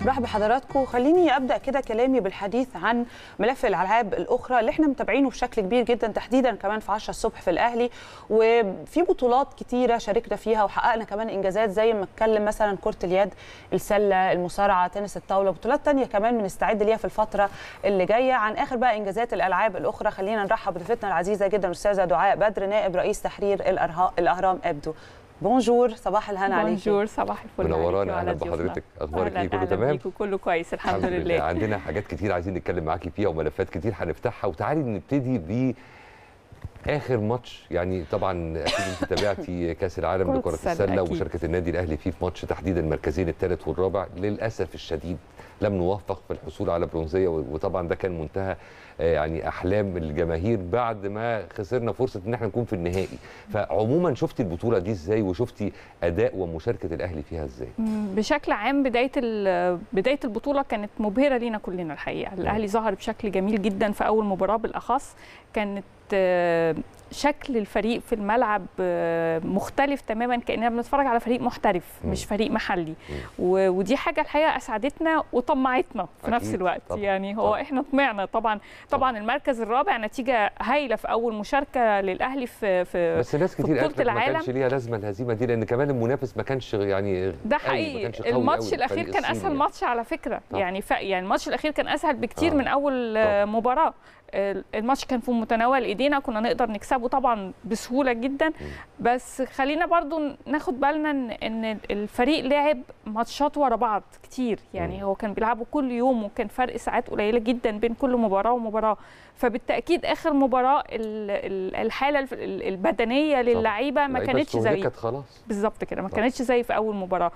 برحب بحضراتكم. خليني ابدا كده كلامي بالحديث عن ملف الالعاب الاخرى اللي احنا متابعينه بشكل كبير جدا، تحديدا كمان في 10 الصبح في الاهلي، وفي بطولات كتيره شاركنا فيها وحققنا كمان انجازات زي ما اتكلم مثلا كره اليد، السله، المصارعه، تنس الطاوله، بطولات ثانيه كمان بنستعد ليها في الفتره اللي جايه. عن اخر بقى انجازات الالعاب الاخرى خلينا نرحب بضيفتنا العزيزه جدا الاستاذه دعاء بدر، نائب رئيس تحرير الاهرام ابدو. بونجور، صباح الهنا عليكي. بونجور، صباح الفل. منورانا، اهلا بحضرتك. اخبارك ايه؟ كله تمام؟ كله كويس الحمد لله. عندنا حاجات كتير عايزين نتكلم معاكي فيها وملفات كتير هنفتحها، وتعالي نبتدي ب اخر ماتش. يعني طبعا اكيد انت تابعتي كاس العالم لكره السله ومشاركه النادي الاهلي فيه في ماتش تحديدا المركزين الثالث والرابع. للاسف الشديد لم نوفق في الحصول على برونزيه، وطبعا ده كان منتهى يعني احلام الجماهير بعد ما خسرنا فرصه ان احنا نكون في النهائي. فعموما شفتي البطوله دي ازاي، وشفتي اداء ومشاركه الاهلي فيها ازاي؟ بشكل عام بدايه البطوله كانت مبهره لينا كلنا الحقيقه. الاهلي ظهر بشكل جميل جدا في اول مباراه، بالاخص كانت شكل الفريق في الملعب مختلف تماما، كأننا بنتفرج على فريق محترف مش فريق محلي. ودي حاجه الحقيقه اسعدتنا وطمعتنا في نفس الوقت. طبعًا. يعني هو احنا طمعنا طبعا المركز الرابع نتيجه هايله في اول مشاركه للاهلي في بس ناس كتير قالت ما كانش ليها لازمه الهزيمه دي، لان كمان المنافس ما كانش يعني ده حقيقي. الماتش الاخير كان اسهل ماتش على فكره. يعني الماتش الاخير كان اسهل بكتير من اول مباراه. الماتش كان في متناول ايدينا، كنا نقدر نكسبه طبعا بسهوله جدا. بس خلينا برضو ناخد بالنا ان الفريق لعب ماتشات ورا بعض كتير. يعني هو كان بيلعبوا كل يوم، وكان فرق ساعات قليله جدا بين كل مباراه ومباراه. فبالتاكيد اخر مباراه الحاله البدنيه للعيبه ما كانتش زي خلاص بالظبط كده، ما كانتش زي في اول مباراه.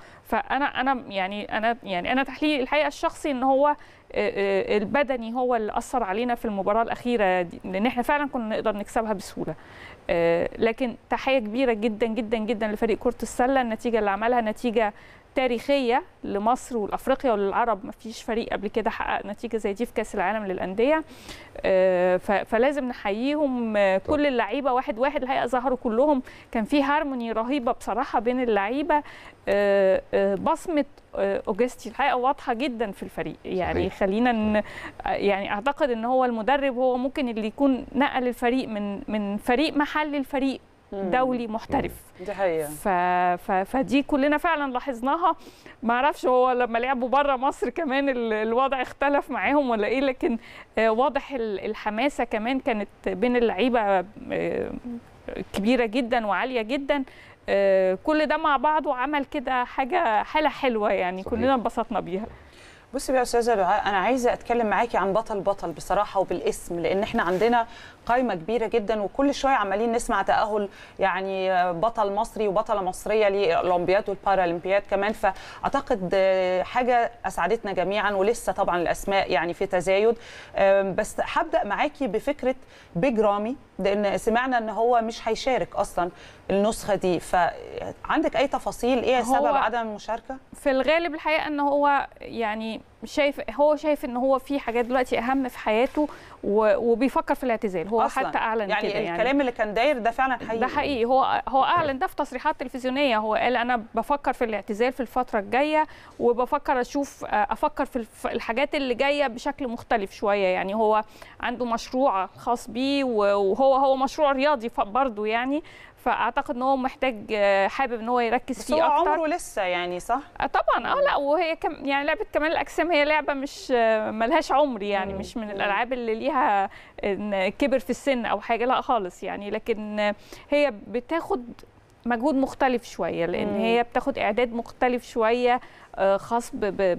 انا تحليلي الحقيقه الشخصي ان هو البدني هو اللي اثر علينا في المباراه الاخيره دي، لان احنا فعلا كنا نقدر نكسبها بسهوله. لكن تحيه كبيره جدا جدا جدا لفريق كره السله. النتيجه اللي عملها نتيجه تاريخية لمصر والأفريقيا وللعرب. ما فيش فريق قبل كده حقق نتيجة زي دي في كأس العالم للأندية. فلازم نحييهم كل اللعيبة واحد واحد. الحقيقة ظهروا كلهم، كان في هارموني رهيبة بصراحة بين اللعيبة. بصمة أوجستي الحقيقة واضحة جدا في الفريق. يعني خلينا يعني أعتقد أن هو المدرب هو ممكن اللي يكون نقل الفريق من فريق محلي لفريق دولي محترف. دي حقيقة. فدي كلنا فعلا لاحظناها. ما اعرفش هو لما لعبوا بره مصر كمان الوضع اختلف معاهم ولا ايه، لكن واضح الحماسة كمان كانت بين اللعيبة كبيرة جدا وعالية جدا. كل ده مع بعضه عمل كده حالة حلوة. يعني صحيح. كلنا انبسطنا بيها. بصي بقى يا استاذه دعاء، انا عايزه اتكلم معاكي عن بطل بصراحه وبالاسم، لان احنا عندنا قائمه كبيره جدا وكل شويه عمالين نسمع تاهل يعني بطل مصري وبطله مصريه للاولمبياد والبارالمبياد كمان. فاعتقد حاجه اسعدتنا جميعا، ولسه طبعا الاسماء يعني في تزايد. بس هبدا معاكي بفكره بيج رامي، لان سمعنا ان هو مش هيشارك اصلا النسخه دي. فعندك اي تفاصيل ايه سبب عدم المشاركه؟ في الغالب الحقيقه ان هو يعني شايف ان هو في حاجات دلوقتي اهم في حياته، وبيفكر في الاعتزال. هو حتى اعلن يعني كده. يعني الكلام اللي كان داير ده فعلا حقيقي. ده حقيقي. هو اعلن ده في تصريحات تلفزيونيه. هو قال انا بفكر في الاعتزال في الفتره الجايه، وبفكر افكر في الحاجات اللي جايه بشكل مختلف شويه. يعني هو عنده مشروع خاص بيه، وهو مشروع رياضي برضه يعني. فاعتقد ان هو محتاج حابب ان هو يركز فيه اكتر. بس هو عمره لسه يعني صح؟ طبعا. لا، وهي يعني لعبه كمال الاجسام هي لعبه مش ملهاش عمر. يعني مش من الالعاب اللي ليها كبر في السن او حاجه، لا خالص يعني. لكن هي بتاخد مجهود مختلف شويه، لان هي بتاخد اعداد مختلف شويه خاص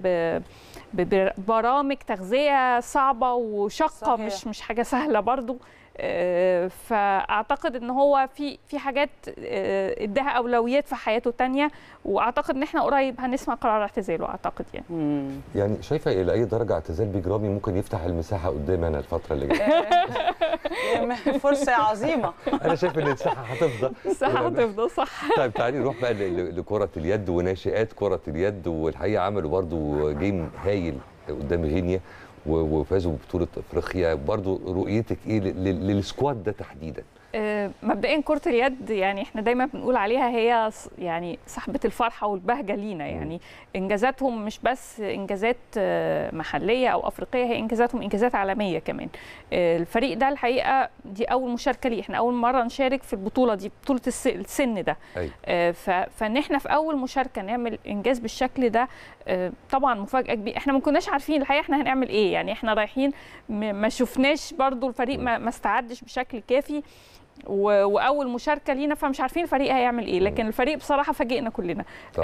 ببرامج تغذيه صعبه وشاقه. صحيح. مش حاجه سهله برضو. فاعتقد ان هو في حاجات اداها اولويات في حياته تانية، واعتقد ان احنا قريب هنسمع قرار اعتزاله. اعتقد يعني شايفه الى اي درجه اعتزال بيج رامي ممكن يفتح المساحه قدامنا الفتره اللي جايه؟ فرصه عظيمه. انا شايف ان المساحه هتفضل. الساحه هتفضل صح. طيب تعالي نروح بقى لكره اليد وناشئات كره اليد، والحقيقه عملوا برضو جيم هايل قدام غينيا وفازوا ببطوله افريقيا. برضو رؤيتك ايه للسكواد ده تحديدا؟ مبدئيا كرة اليد يعني احنا دايما بنقول عليها هي يعني صاحبة الفرحة والبهجة لينا، يعني انجازاتهم مش بس انجازات محلية او افريقية، هي انجازاتهم انجازات عالمية كمان. الفريق ده الحقيقة دي اول مشاركة ليه، احنا اول مرة نشارك في البطولة دي، بطولة السن ده. فان احنا في اول مشاركة نعمل انجاز بالشكل ده طبعا مفاجأة كبيرة. احنا ما كناش عارفين الحقيقة احنا هنعمل ايه، يعني احنا رايحين ما شفناش برضو الفريق ما استعدش بشكل كافي، واول مشاركه لينا فمش عارفين الفريق هيعمل ايه، لكن الفريق بصراحه فاجئنا كلنا.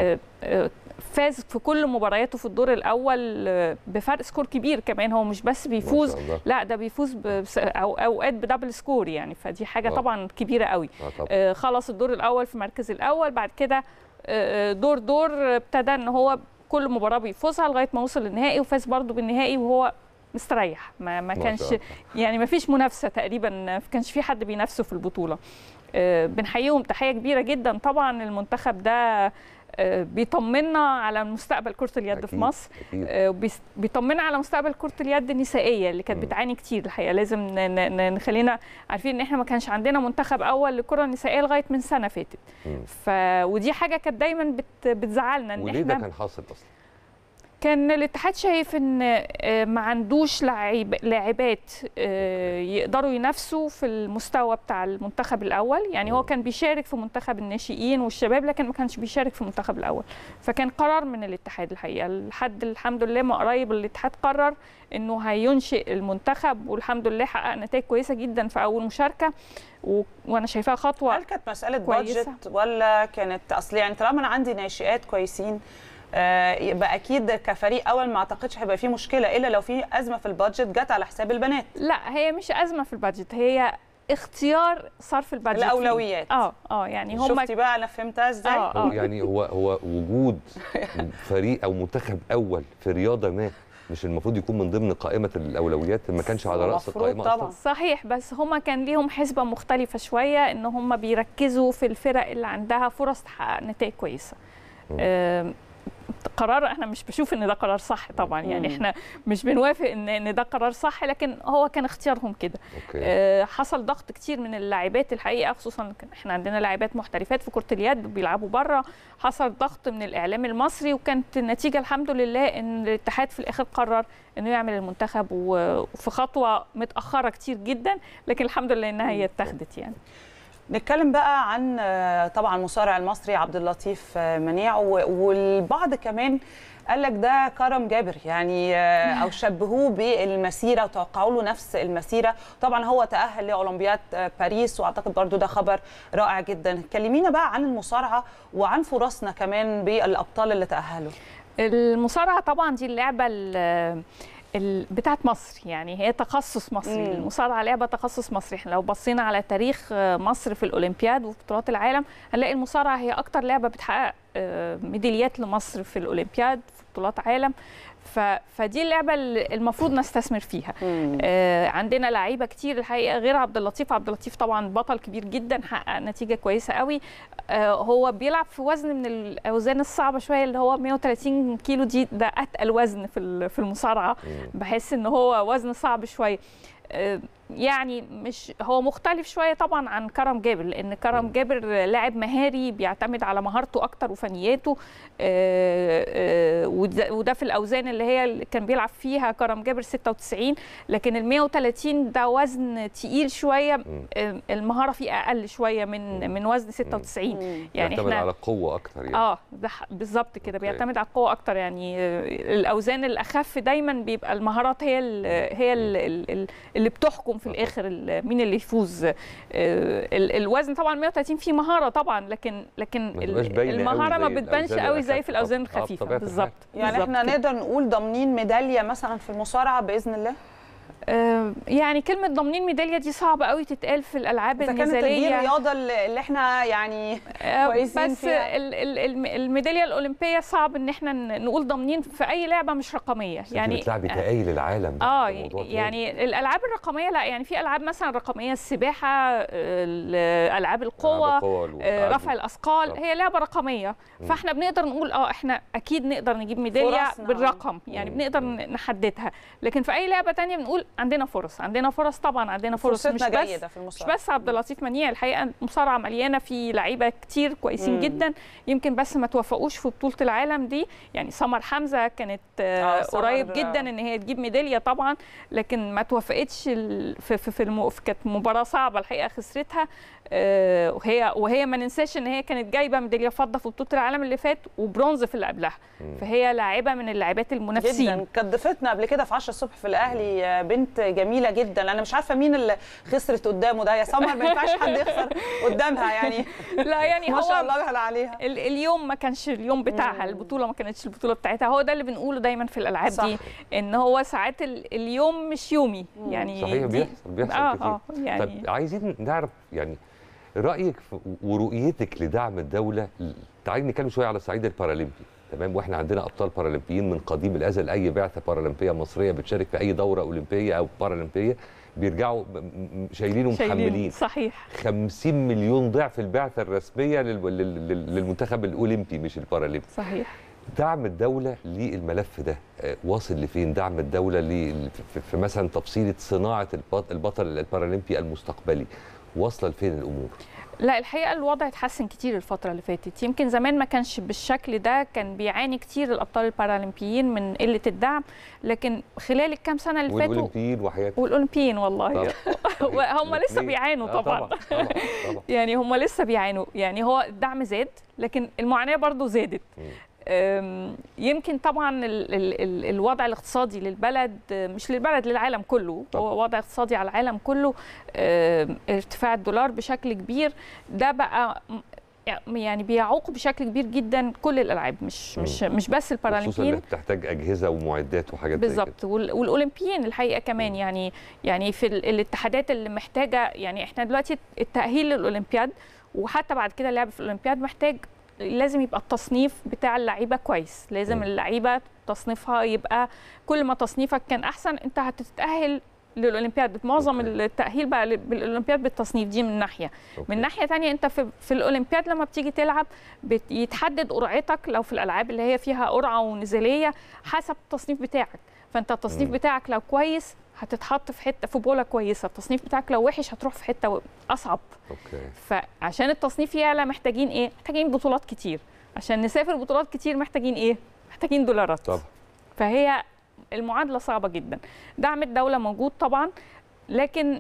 فاز في كل مبارياته في الدور الاول بفرق سكور كبير كمان، هو مش بس بيفوز، لا ده بيفوز اوقات بدبل سكور يعني، فدي حاجه طبعا كبيره قوي. خلص الدور الاول في المركز الاول، بعد كده دور ابتدى ان هو كل مباراه بيفوزها لغايه ما وصل للنهائي، وفاز برضو بالنهائي وهو مستريح، ما كانش يعني ما فيش منافسه تقريبا، ما كانش في حد بينافسه في البطوله. بنحييهم تحيه كبيره جدا. طبعا المنتخب ده بيطمنا على مستقبل كرة اليد في مصر، بيطمنا على مستقبل كرة اليد النسائية اللي كانت بتعاني كتير الحقيقة. لازم نخلينا عارفين ان احنا ما كانش عندنا منتخب اول للكرة النسائية لغاية من سنة فاتت، ودي حاجة كانت دايما بتزعلنا. وليه ده كان حاصل اصلا؟ كان الاتحاد شايف ان ما عندوش لاعبات يقدروا ينافسوا في المستوى بتاع المنتخب الاول، يعني هو كان بيشارك في منتخب الناشئين والشباب لكن ما كانش بيشارك في المنتخب الاول، فكان قرار من الاتحاد الحقيقه لحد الحمد لله ما قريب الاتحاد قرر انه هينشئ المنتخب، والحمد لله حقق نتائج كويسه جدا في اول مشاركه، وانا شايفاها خطوه. هل كانت مساله بادجت ولا كانت اصل يعني طالما انا عندي ناشئات كويسين يبقى اكيد كفريق اول ما اعتقدش هيبقى فيه مشكله الا لو في ازمه في البادجت جت على حساب البنات؟ لا هي مش ازمه في البادجت، هي اختيار صرف البادجت، الاولويات. يعني هم شفتي بقى انا فهمتها ازاي؟ يعني هو وجود فريق او منتخب اول في رياضه ما مش المفروض يكون من ضمن قائمه الاولويات؟ ما كانش على راس القائمه طبعا. صحيح، بس هم كان ليهم حسبه مختلفه شويه، ان هم بيركزوا في الفرق اللي عندها فرص تحقق نتائج كويسه. قرار احنا مش بشوف ان ده قرار صح طبعا، يعني احنا مش بنوافق ان ده قرار صح، لكن هو كان اختيارهم كده. حصل ضغط كتير من اللاعبات الحقيقه، خصوصا احنا عندنا لاعبات محترفات في كره اليد بيلعبوا بره، حصل ضغط من الاعلام المصري، وكانت النتيجه الحمد لله ان الاتحاد في الاخر قرر انه يعمل المنتخب، وفي خطوه متاخره كتير جدا، لكن الحمد لله انها هي اتخذت. يعني نتكلم بقى عن طبعا المصارع المصري عبد اللطيف منيع، والبعض كمان قال لك ده كرم جابر يعني، او شبهوه بالمسيره وتوقعوا له نفس المسيره. طبعا هو تاهل لاولمبياد باريس، واعتقد برضو ده خبر رائع جدا. كلمينا بقى عن المصارعه وعن فرصنا كمان بالابطال اللي تاهلوا. المصارعه طبعا دي اللعبه بتاعت مصر، يعني هي تخصص مصري. المصارعه لعبه تخصص مصري. احنا لو بصينا على تاريخ مصر في الاولمبياد وفي بطولات العالم هنلاقي المصارعه هي اكتر لعبه بتحقق ميداليات لمصر في الاولمبياد في بطولات عالم، فدي اللعبه المفروض نستثمر فيها. عندنا لعيبه كتير الحقيقه غير عبد اللطيف. عبد اللطيف طبعا بطل كبير جدا، حقق نتيجه كويسه قوي. هو بيلعب في وزن من الاوزان الصعبه شويه، اللي هو 130 كيلو، ده اتقل وزن في المصارعه، بحس ان هو وزن صعب شويه. يعني مش هو مختلف شويه طبعا عن كرم جابر، لان كرم جابر لاعب مهاري بيعتمد على مهارته اكتر وفنياته، وده في الاوزان اللي هي اللي كان بيلعب فيها كرم جابر 96، لكن ال 130 ده وزن تقيل شويه، المهاره فيه اقل شويه من وزن 96. يعني بيعتمد على القوه اكتر يعني. ده بالظبط كده، بيعتمد على القوه اكتر. يعني الاوزان الاخف دايما بيبقى المهارات هي اللي بتحكم في الاخر مين اللي يفوز. الوزن طبعا 130 فيه مهاره طبعا، لكن المهاره ما بتبانش قوي زي في الاوزان الخفيفه. بالظبط. يعني احنا نقدر نقول ضامنين ميداليه مثلا في المصارعه باذن الله؟ يعني كلمه ضامنين ميداليه دي صعبه قوي تتقال في الالعاب النزاليه، كانت دي الرياضه اللي احنا يعني كويسين بس فيها. الميداليه الاولمبيه صعب ان احنا نقول ضامنين في اي لعبه مش رقميه. يعني بتلعبي تقايل العالم. يعني الالعاب الرقميه لا، يعني في العاب مثلا رقميه، السباحه، العاب القوه، رفع الاثقال، هي لعبه رقميه، فاحنا بنقدر نقول احنا اكيد نقدر نجيب ميداليه بالرقم، يعني بنقدر نحددها. لكن في اي لعبه ثانيه بنقول عندنا فرص طبعا، عندنا فرص مش بس عبد اللطيف منيع. الحقيقه المصارعه مليانه في لعيبه كتير كويسين جدا، يمكن بس ما توفقوش في بطوله العالم دي. يعني سمر حمزه كانت قريب جدا ان هي تجيب ميداليه طبعا، لكن ما توفقتش كانت مباراه صعبه الحقيقه خسرتها. وهي ما ننساش ان هي كانت جايبه ميداليه فضه في بطوله العالم اللي فات وبرونز في اللي قبلها، فهي لاعبه من اللاعبات المنافسين جدا. كانت ضيفتنا قبل كده في 10 الصبح في الاهلي، بنت جميله جدا. انا مش عارفه مين اللي خسرت قدامه ده، يا سمر ما ينفعش حد يخسر قدامها يعني. لا يعني ما شاء الله عليها. اليوم ما كانش اليوم بتاعها، البطوله ما كانتش البطوله بتاعتها. هو ده اللي بنقوله دايما في الالعاب دي، ان هو ساعات اليوم مش يومي يعني. صحيح، بيحصل كتير. يعني طب عايزين نعرف يعني رايك ورؤيتك لدعم الدوله. تعالي نتكلم شويه على الصعيد البارالمبي، تمام؟ واحنا عندنا ابطال بارالمبيين من قديم الازل. اي بعثه بارالمبيه مصريه بتشارك في اي دوره اولمبيه او بارالمبيه بيرجعوا شايلين ومحملين. صحيح. 50 مليون ضعف البعثه الرسميه للمنتخب الاولمبي مش البارالمبي. صحيح. دعم الدوله للملف ده واصل لفين؟ دعم الدوله في مثلا تفصيله صناعه البطل البارالمبي المستقبلي واصله لفين الامور؟ لا الحقيقه الوضع اتحسن كتير الفتره اللي فاتت. يمكن زمان ما كانش بالشكل ده، كان بيعاني كتير الابطال البارالمبيين من قله الدعم، لكن خلال الكام سنه اللي فاتوا والاولمبيين وحياتي والاولمبيين والله هم لسه بيعانوا طبعا. يعني هم لسه بيعانوا. يعني هو الدعم زاد لكن المعاناه برضو زادت. يمكن طبعا الوضع الاقتصادي للبلد، مش للبلد للعالم كله، هو وضع اقتصادي على العالم كله. ارتفاع الدولار بشكل كبير ده بقى يعني بيعوق بشكل كبير جدا كل الالعاب، مش بس البارالمبيين، خصوصا اللي بتحتاج اجهزه ومعدات وحاجات بالظبط، والاولمبيين الحقيقه كمان. يعني في الاتحادات اللي محتاجه، يعني احنا دلوقتي التاهيل للاولمبياد وحتى بعد كده اللعب في الاولمبياد محتاج لازم يبقى التصنيف بتاع اللعيبه كويس. لازم اللعيبه تصنيفها يبقى كل ما تصنيفك كان احسن انت هتتاهل للاولمبياد. معظم التاهيل بقى بالاولمبياد بالتصنيف دي من ناحيه. من ناحيه ثانيه انت في الاولمبياد لما بتيجي تلعب بيتحدد قرعتك، لو في الالعاب اللي هي فيها قرعه ونزاليه حسب التصنيف بتاعك. فانت التصنيف بتاعك لو كويس هتتحط في حته في بوله كويسه، التصنيف بتاعك لو وحش هتروح في حته اصعب. فعشان التصنيف يعلى محتاجين ايه؟ محتاجين بطولات كتير. عشان نسافر بطولات كتير محتاجين ايه؟ محتاجين دولارات طبعا. فهي المعادله صعبه جدا. دعم الدوله موجود طبعا، لكن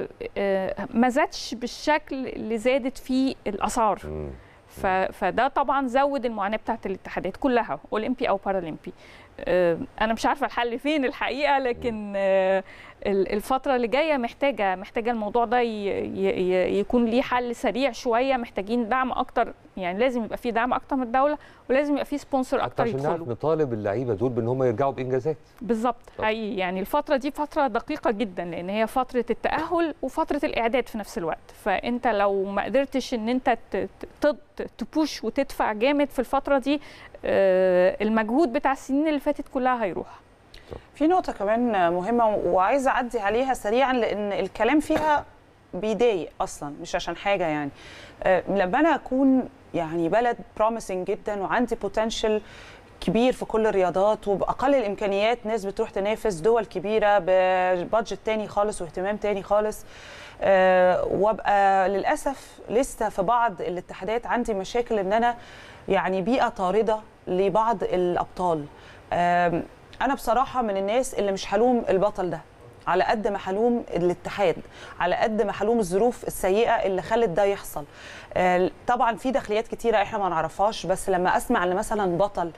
ما زادش بالشكل اللي زادت فيه الاسعار. فده طبعا زود المعاناه بتاعت الاتحادات كلها، اولمبي او بارالمبي. انا مش عارفه الحل فين الحقيقه، لكن الفتره اللي جايه محتاجه الموضوع ده يكون ليه حل سريع شويه. محتاجين دعم اكتر، يعني لازم يبقى في دعم اكتر من الدوله، ولازم يبقى في سبونسر اكتر يدخلوا عشان نطالب اللعيبه دول بان هم يرجعوا بانجازات. بالظبط. حقيقي يعني الفتره دي فتره دقيقه جدا، لان هي فتره التاهل وفتره الاعداد في نفس الوقت. فانت لو ما قدرتش ان انت تبوش وتدفع جامد في الفتره دي، المجهود بتاع السنين اللي فاتت كلها هيروح. في نقطة كمان مهمة وعايزة أعدي عليها سريعا، لأن الكلام فيها بيضايق أصلا، مش عشان حاجة يعني. لما أنا أكون يعني بلد بروميسنج جدا وعندي بوتنشال كبير في كل الرياضات، وبأقل الإمكانيات ناس بتروح تنافس دول كبيرة ببادجت تاني خالص واهتمام تاني خالص، وابقى للأسف لسه في بعض الاتحادات عندي مشاكل إن أنا يعني بيئة طاردة لبعض الأبطال. أنا بصراحة من الناس اللي مش هلوم البطل ده على قد ما هلوم الاتحاد، على قد ما هلوم الظروف السيئة اللي خلت ده يحصل. طبعا في داخليات كتيرة احنا ما نعرفهاش، بس لما اسمع ان مثلا بطل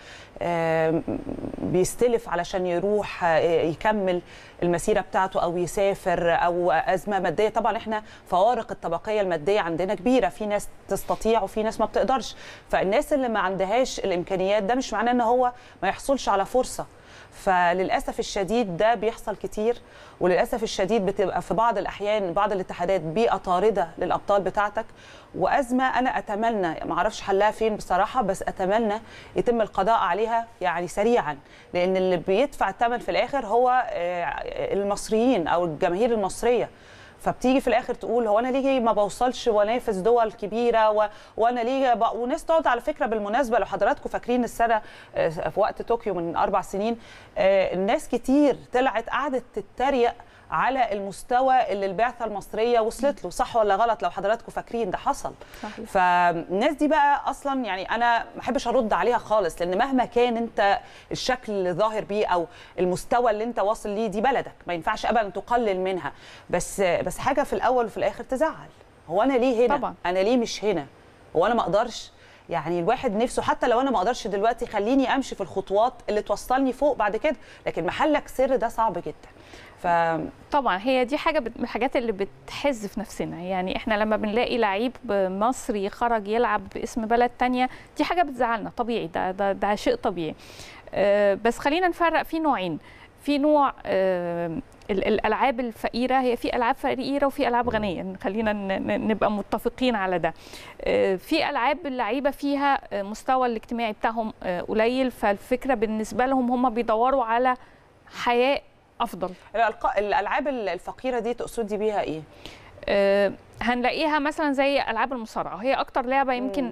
بيستلف علشان يروح يكمل المسيرة بتاعته او يسافر، او ازمة مادية، طبعا احنا فوارق الطبقية المادية عندنا كبيرة، في ناس تستطيع وفي ناس ما بتقدرش. فالناس اللي ما عندهاش الامكانيات ده مش معناه ان هو ما يحصلش على فرصة. فللاسف الشديد ده بيحصل كتير، وللاسف الشديد بتبقى في بعض الاحيان بعض الاتحادات بيئه طارده للابطال بتاعتك، وازمه انا اتمنى ما اعرفش حلها فين بصراحه، بس اتمنى يتم القضاء عليها يعني سريعا، لان اللي بيدفع الثمن في الاخر هو المصريين او الجماهير المصريه. فبتيجي في الاخر تقول هو انا ليه ما بوصلش وانافس دول كبيره، وانا ليه وناس تقعد. على فكره بالمناسبه لو حضراتكم فاكرين السنه في وقت طوكيو من 4 سنين، الناس كتير طلعت قعدت تتريق على المستوى اللي البعثه المصريه وصلت له. صح ولا غلط؟ لو حضراتكم فاكرين ده حصل. صحيح. فالناس دي بقى اصلا يعني انا ما احبش ارد عليها خالص، لان مهما كان انت الشكل اللي ظاهر بيه او المستوى اللي انت واصل ليه، دي بلدك ما ينفعش ابدا تقلل منها. بس حاجه في الاول وفي الاخر تزعل. هو انا ليه هنا؟ طبعا. انا ليه مش هنا؟ هو انا ما اقدرش؟ يعني الواحد نفسه حتى لو انا ما اقدرش دلوقتي، خليني امشي في الخطوات اللي توصلني فوق بعد كده، لكن محلك سر ده صعب جدا. طبعا هي دي حاجه من الحاجات اللي بتحز في نفسنا. يعني احنا لما بنلاقي لعيب مصري خرج يلعب باسم بلد تانية، دي حاجه بتزعلنا طبيعي، ده شيء طبيعي. بس خلينا نفرق في نوعين. في نوع الالعاب الفقيره، هي في العاب فقيره وفي العاب غنيه، خلينا نبقى متفقين على ده. في العاب اللعيبه فيها مستوى الاجتماعي بتاعهم قليل، فالفكره بالنسبه لهم هم بيدوروا على حياه افضل. الالعاب الفقيره دي تقصدي بيها ايه؟ هنلاقيها مثلا زي العاب المصارعه، هي اكتر لعبه يمكن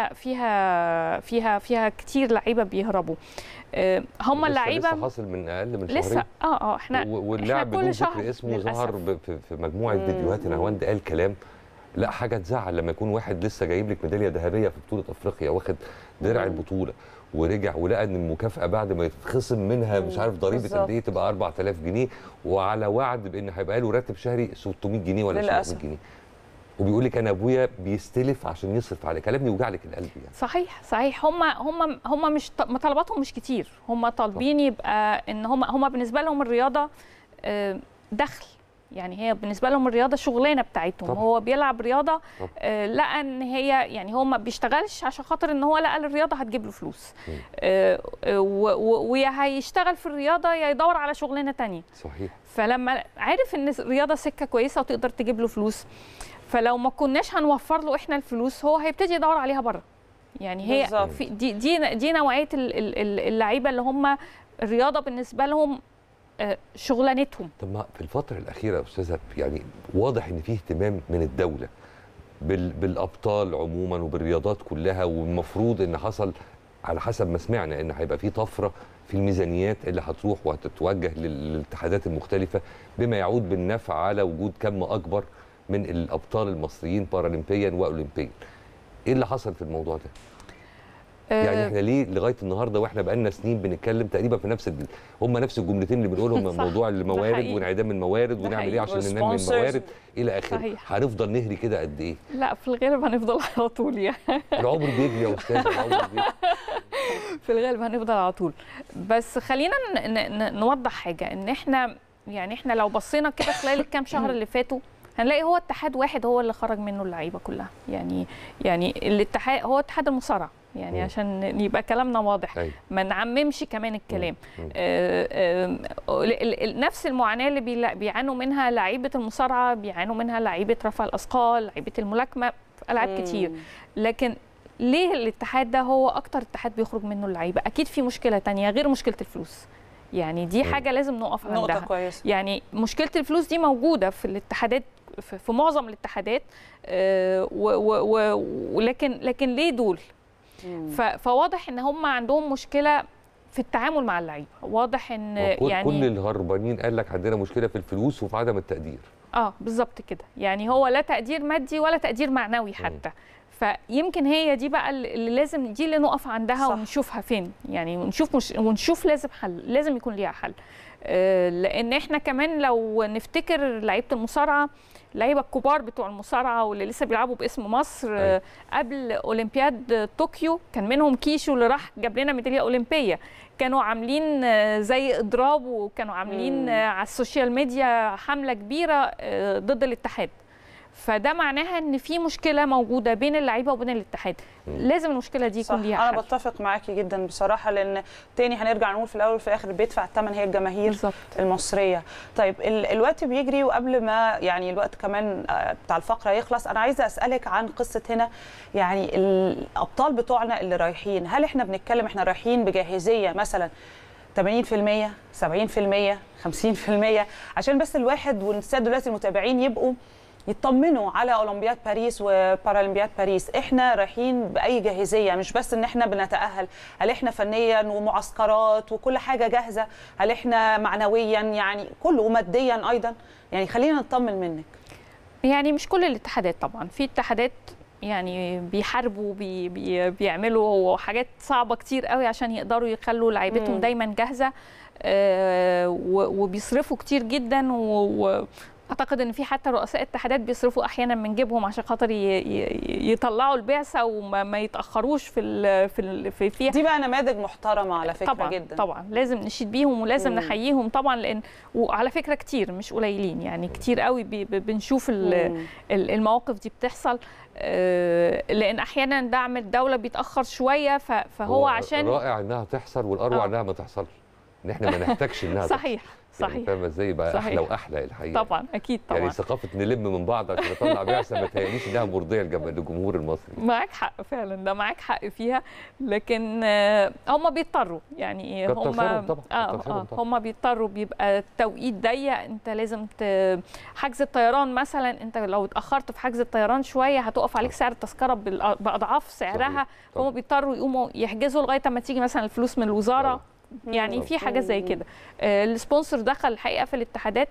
فيها كتير لعيبه بيهربوا. هم اللعيبه لسه حاصل من اقل من شهرين لسه احنا واللاعب بدون ذكر اسمه ظهر في مجموعه فيديوهات. نهاوند قال كلام لا حاجه تزعل، لما يكون واحد لسه جايب لك ميداليه ذهبيه في بطوله افريقيا، واخد درع البطوله، ورجع ولقى ان المكافاه بعد ما يتخصم منها مش عارف ضريبه قد ايه تبقى 4000 جنيه، وعلى وعد بان هيبقى له راتب شهري 600 جنيه ولا 700 جنيه، وبيقول لك انا ابويا بيستلف عشان يصرف عليه. كلام يوجع لك القلب يعني. صحيح. هم مش طلباتهم مش كتير، هم طالبين يبقى ان هم بالنسبه لهم الرياضه دخل. يعني هي بالنسبه لهم الرياضه شغلانه بتاعتهم. طبعا. هو بيلعب رياضه لقى ان هي يعني هو ما بيشتغلش عشان خاطر ان هو لقى الرياضه هتجيب له فلوس، ويا هيشتغل في الرياضه يا يدور على شغلانه تانية. صحيح. فلما عرف ان الرياضه سكه كويسه وتقدر تجيب له فلوس، فلو ما كناش هنوفر له احنا الفلوس هو هيبتدي يدور عليها بره. يعني هي في دي نوعيه اللعيبه اللي هم الرياضه بالنسبه لهم شغلانتهم. طب ما في الفتره الاخيره يا استاذه يعني واضح ان فيه اهتمام من الدوله بالابطال عموما وبالرياضات كلها، والمفروض ان حصل على حسب ما سمعنا ان هيبقى فيه طفره في الميزانيات اللي هتروح وهتتوجه للاتحادات المختلفه، بما يعود بالنفع على وجود كم اكبر من الابطال المصريين بارالمبيا واولمبيا. ايه اللي حصل في الموضوع ده؟ يعني احنا ليه لغايه النهارده واحنا بقالنا سنين بنتكلم تقريبا في هم نفس الجملتين اللي بنقولهم، موضوع الموارد وانعدام الموارد ونعمل ايه عشان ننمي الموارد الى اخره. هنفضل نهري كده قد ايه؟ لا في الغالب هنفضل على طول يعني. العمر بيجري يا استاذ، العمر بيجري. في الغالب هنفضل على طول. بس خلينا نوضح حاجه، ان احنا لو بصينا كده خلال الكام شهر اللي فاتوا هنلاقي هو اتحاد واحد هو اللي خرج منه اللعيبه كلها. يعني الاتحاد هو اتحاد المصارعه، يعني عشان يبقى كلامنا واضح. ما نعممش كمان الكلام. نفس المعاناه اللي بيعانوا منها لعيبه المصارعه بيعانوا منها لعيبه رفع الاثقال، لعيبه الملاكمه، في العاب كتير. لكن ليه الاتحاد ده هو اكتر اتحاد بيخرج منه اللعيبه؟ اكيد في مشكله تانية غير مشكله الفلوس. يعني دي حاجه لازم نقف عندها. نقطة كويسة. يعني مشكله الفلوس دي موجوده في الاتحادات، في معظم الاتحادات، لكن ليه دول؟ فواضح ان هم عندهم مشكله في التعامل مع اللعيبه. واضح ان يعني كل الهربانين قال لك عندنا مشكله في الفلوس وفي عدم التقدير. بالظبط كده. يعني هو لا تقدير مادي ولا تقدير معنوي حتى. فيمكن هي دي بقى اللي لازم، دي اللي نقف عندها. صح. ونشوفها فين، يعني ونشوف لازم حل، لازم يكون ليها حل. لان احنا كمان لو نفتكر لعيبه المصارعه، اللعيبه الكبار بتوع المصارعه واللي لسه بيلعبوا باسم مصر قبل اولمبياد طوكيو، كان منهم كيشو اللي راح جاب لنا ميداليه اولمبيه، كانوا عاملين زي اضراب، وكانوا عاملين على السوشيال ميديا حمله كبيره ضد الاتحاد. فده معناها ان في مشكله موجوده بين اللعيبه وبين الاتحاد. لازم المشكله دي يكون ليها حل. انا بتفق معاكي جدا بصراحه، لان تاني هنرجع نقول في الاول وفي الاخر بيدفع الثمن هي الجماهير بالزبط. المصريه. طيب الوقت بيجري، وقبل ما يعني الوقت كمان بتاع الفقره يخلص، انا عايزه اسالك عن قصه هنا. يعني الابطال بتوعنا اللي رايحين، هل احنا بنتكلم احنا رايحين بجاهزيه مثلا 80%، 70%، 50%، عشان بس الواحد والساده دلوقتي المتابعين يبقوا يطمنوا على اولمبياد باريس وبارالمبياد باريس. احنا رايحين باي جاهزيه، مش بس ان احنا بنتاهل، هل احنا فنيا ومعسكرات وكل حاجه جاهزه، هل احنا معنويا يعني كله، وماديا ايضا، يعني خلينا نطمن منك. يعني مش كل الاتحادات طبعا، في اتحادات يعني بيحاربوا بيعملوا حاجات صعبه كتير قوي عشان يقدروا يخلوا لعيبتهم دايما جاهزه، وبيصرفوا كتير جدا، واعتقد ان في حتى رؤساء اتحادات بيصرفوا احيانا من جيبهم عشان خاطر يطلعوا البعثه وما يتاخروش في فيها. دي بقى نماذج محترمه على فكره طبعا جدا. طبعا لازم نشيد بيهم ولازم نحييهم طبعا، لان وعلى فكره كتير مش قليلين، يعني كتير قوي بنشوف المواقف دي بتحصل، لان احيانا دعم الدوله بيتاخر شويه، فهو عشان رائع انها تحصل، والاروع انها ما تحصلش، ان احنا ما نحتاجش انها صحيح تحصل. صحيح يعني فاهمه ازاي بقى؟ صحيح. احلى واحلى الحقيقه طبعا اكيد طبعا، يعني ثقافه نلم من بعض عشان نطلع بعثه ما تهيأليش انها مرضيه للجمهور المصري. معاك حق فعلا، ده معاك حق فيها، لكن هم بيضطروا، يعني هم بيضطروا، بيبقى التوقيت ضيق، انت لازم حجز الطيران مثلا، انت لو اتاخرت في حجز الطيران شويه هتقف عليك سعر التذكره باضعاف سعرها، فهم بيضطروا يقوموا يحجزوا لغايه ما تيجي مثلا الفلوس من الوزاره. يعني في حاجه زي كده. السبونسر دخل الحقيقه في الاتحادات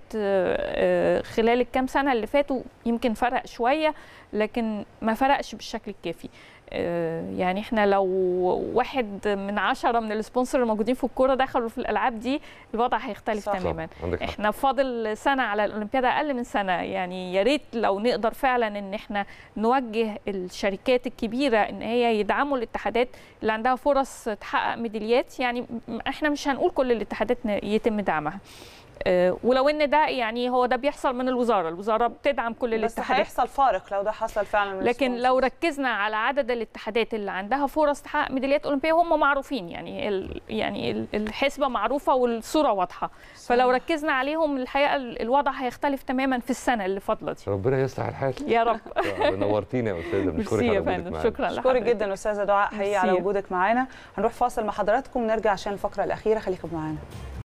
خلال الكام سنه اللي فاتوا، يمكن فرق شويه لكن ما فرقش بالشكل الكافي. يعني احنا لو 1 من 10 من السبونسر الموجودين في الكوره دخلوا في الالعاب دي، الوضع هيختلف تماما. احنا فاضل سنه على الاولمبياد، اقل من سنه، يعني يا ريت لو نقدر فعلا ان احنا نوجه الشركات الكبيره ان هي يدعموا الاتحادات اللي عندها فرص تحقق ميداليات. يعني احنا مش هنقول كل الاتحادات يتم دعمها، ولو ان ده يعني هو ده بيحصل من الوزاره بتدعم كل الاتحادات، بس هيحصل فارق لو ده حصل فعلا من لكن لو ركزنا على عدد الاتحادات اللي عندها فرص تحقق ميداليات اولمبيه، هم معروفين، يعني الحسبه معروفه والصوره واضحه، فلو ركزنا عليهم الحقيقه الوضع هيختلف تماما في السنه اللي فاضله دي. ربنا يصلح الحال يا رب. نورتينا يا استاذه، بنشكرك على وجودك معانا. شكرا جدا استاذه دعاء، حقيقي على وجودك معانا. هنروح فاصل مع حضراتكم، نرجع عشان الفقره الاخيره، خليكم معانا.